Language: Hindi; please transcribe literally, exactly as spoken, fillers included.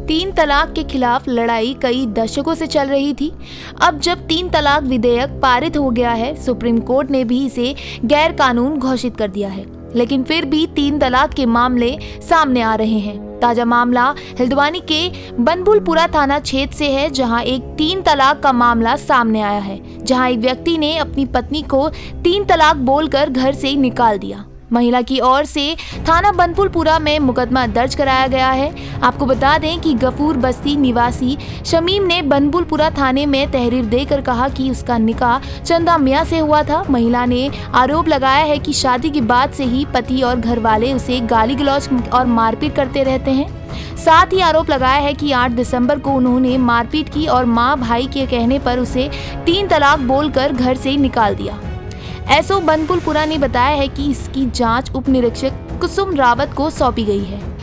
तीन तलाक के खिलाफ लड़ाई कई दशकों से चल रही थी। अब जब तीन तलाक विधेयक पारित हो गया है, सुप्रीम कोर्ट ने भी इसे गैर कानून घोषित कर दिया है, लेकिन फिर भी तीन तलाक के मामले सामने आ रहे हैं। ताजा मामला हल्द्वानी के बनबुलपुरा थाना क्षेत्र से है, जहां एक तीन तलाक का मामला सामने आया है, जहां एक व्यक्ति ने अपनी पत्नी को तीन तलाक बोलकर घर से निकाल दिया। महिला की ओर से थाना बनबुलपुरा में मुकदमा दर्ज कराया गया है। आपको बता दें कि गफूर बस्ती निवासी शमीम ने बनबुलपुरा थाने में तहरीर देकर कहा कि उसका निकाह चंदा मियां से हुआ था। महिला ने आरोप लगाया है कि शादी के बाद से ही पति और घर वाले उसे गाली गलौज और मारपीट करते रहते हैं। साथ ही आरोप लगाया है कि आठ दिसंबर को उन्होंने मारपीट की और माँ भाई के कहने पर उसे तीन तलाक बोलकर घर से निकाल दिया। एसओ बनबुलपुरा ने बताया है कि इसकी जांच उप निरीक्षक कुसुम रावत को सौंपी गई है।